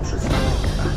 przystanek K.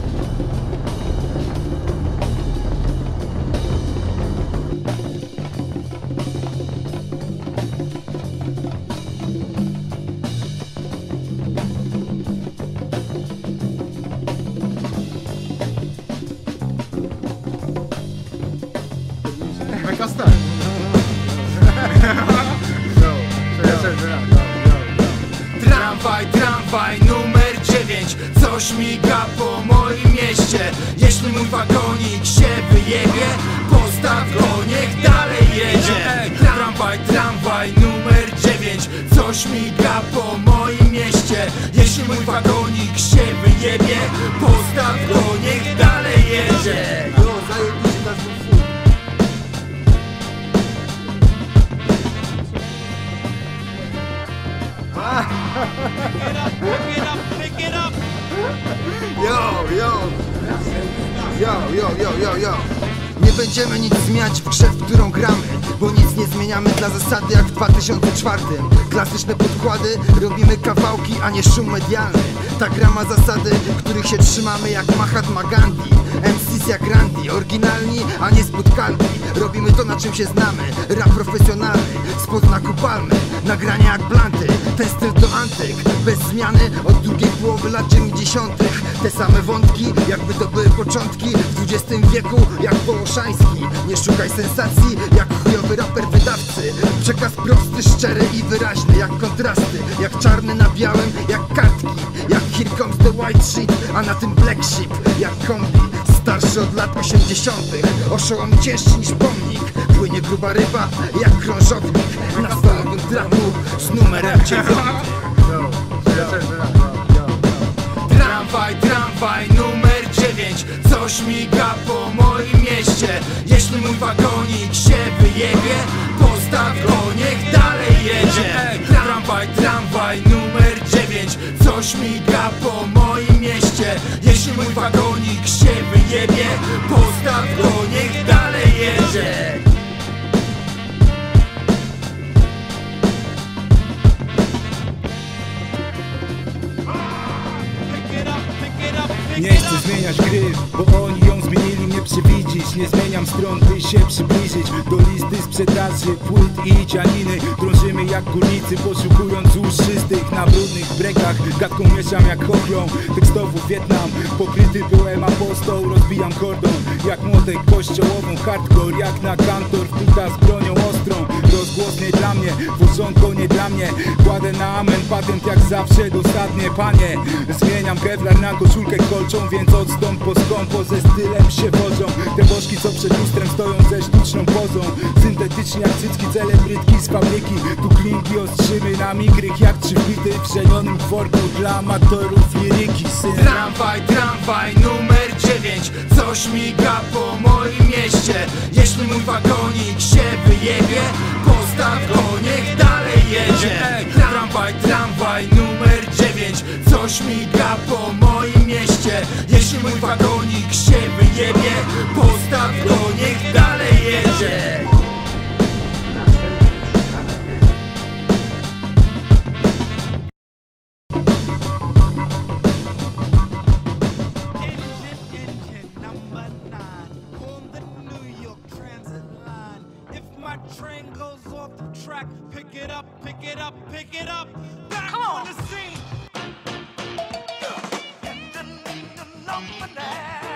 Tramwaj numer 9, coś miga po moim mieście. Jeśli mój wagonik się wyjebie, postaw go, niech dalej jedzie. Tramwaj numer 9, coś miga po moim mieście. Jeśli mój wagonik się wyjebie, postaw go, niech dalej jedzie. Zajebiście nas full. Pick it up. Yo. Nie będziemy nic zmieniać w grze, w którą gramy, bo nic nie zmieniamy dla zasady jak w 2004. Klasyczne podkłady, robimy kawałki, a nie szum medialny. Ta gra ma zasady, których się trzymamy jak Mahatma Gandhi. MCs jak Randy, oryginalni, a nie spod kalki. Robimy to, na czym się znamy, rap profesjonalny, spod znaku palmy. Nagrania jak blanty, ten styl to antyk, bez zmiany od drugiej połowy lat 90. Te same wątki, jakby to były początki w XX wieku, jak Wołoszański. Nie szukaj sensacji, jak chujowy raper wydawcy. Przekaz prosty, szczery i wyraźny, jak kontrasty, jak czarny na białym, jak kartki, jak Here Comes the White Sheet, a na tym Black Sheep, jak kombi, starszy od lat 80. Oszołom cięższy niż pomnik, płynie gruba ryba, jak krążownik, na swojego traku z numerem 9. Tramwaj numer 9, coś miga po moim mieście. Jeśli mój wagonik się wyjebie, postaw go, niech dalej jedzie. Tramwaj numer 9, coś miga po moim mieście. Jeśli mój wagonik się wyjebie, postaw go, niech dalej jedzie. Nie chcę zmieniać gry, bo oni ją zmienili, mnie przewidzieć. Nie zmieniam stron, by się przybliżyć do listy sprzedaży płyt i cianiny. Drążymy jak górnicy, poszukując łuszczystych na brudnych brekach. Gadką mieszam jak chochlą, tekstowów Wietnam. Pokryty byłem apostoł, rozbijam kordon jak młotek kościołową. Hardcore jak na kantor, wbita z bronią ostrą. Rozgłos nie dla mnie, wożonko nie dla mnie. Kładę na amen, patent jak zawsze dosadnie. Panie, zmieniam kevlar na koszulkę kolczą, więc odstąp po skąpo, ze stylem się wożą. Te bożki co przed lustrem stoją ze sztuczną pozą. Syntetycznie jak cycki celebrytki z fabryki. Tu klinki ostrzymy na migrych jak trzybity w żenionym worku dla amatorów liryki. Tramwaj numer 9, coś miga po moim mieście. Jeśli mój wagonik się wyjebie, postaw go, niech dalej jedzie. Tramwaj numer 9, coś miga po moim mieście. Jeśli mój wagonik się wyjebie, postaw go, niech dalej jedzie. Train goes off the track, pick it up, pick it up, pick it up. Back on the scene.